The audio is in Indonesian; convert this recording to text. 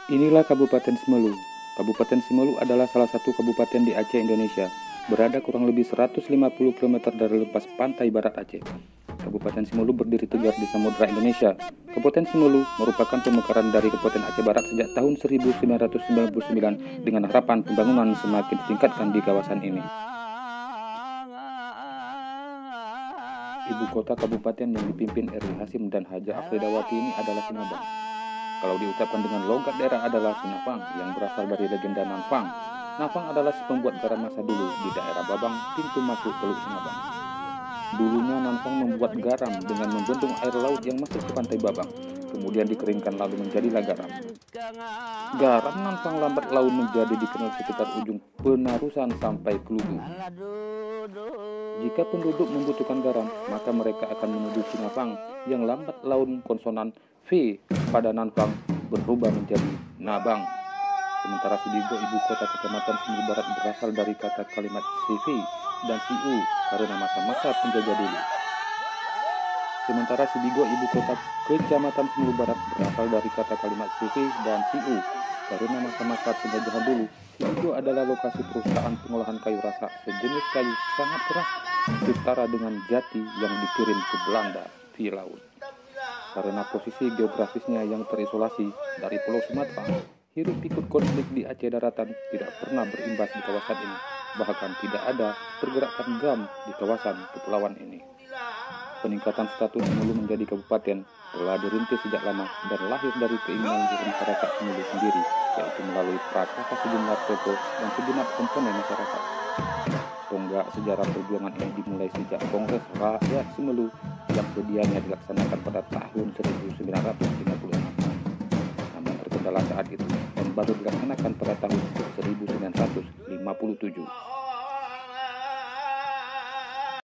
Inilah Kabupaten Semelu. Kabupaten Semelu adalah salah satu kabupaten di Aceh, Indonesia. Berada kurang lebih 150 km dari lepas pantai barat Aceh. Kabupaten Semelu berdiri tegar di Samudra Indonesia. Kabupaten Semelu merupakan pemekaran dari Kabupaten Aceh Barat sejak tahun 1999 dengan harapan pembangunan semakin ditingkatkan di kawasan ini. Ibu kota kabupaten yang dipimpin Eri Hasim dan Haja Afridawati ini adalah Sinabang. Kalau diucapkan dengan logat daerah adalah Sinapang yang berasal dari legenda Nanfang. Nanfang adalah si pembuat garam masa dulu di daerah Babang, pintu masuk Teluk Sinabang. Dulunya Nanfang membuat garam dengan membendung air laut yang masuk ke pantai Babang, kemudian dikeringkan lalu menjadilah garam. Garam Nanfang lambat laun menjadi dikenal sekitar ujung Penarusan sampai Kelugu. Jika penduduk membutuhkan garam, maka mereka akan menuju Sinapang yang lambat laun konsonan V pada Nanfang berubah menjadi Nabang. Sementara Sibigo, ibu kota kecamatan Semelu Barat, berasal dari kata kalimat CV dan CU karena masa-masa penjajah dulu. Sementara Sibigo, ibu kota kecamatan Semelu Barat, berasal dari kata kalimat CV dan CU karena masa-masa penjajahan dulu. Sibigo adalah lokasi perusahaan pengolahan kayu rasa, sejenis kayu sangat keras setara dengan jati yang dikirim ke Belanda via laut. Karena posisi geografisnya yang terisolasi dari Pulau Sumatera, hiruk pikuk konflik di Aceh daratan tidak pernah berimbas di kawasan ini. Bahkan tidak ada pergerakan GAM di kawasan kepulauan ini. Peningkatan status Semelu menjadi kabupaten telah dirintis sejak lama dan lahir dari keinginan masyarakat Semelu sendiri, yaitu melalui prakarya sejumlah tokoh dan segenap komponen masyarakat. Tonggak sejarah perjuangan ini dimulai sejak Kongres Rakyat Semelu yang sedianya dilaksanakan pada tahun 1956. Namun terkendala saat itu dan baru dilaksanakan pada tahun 1957.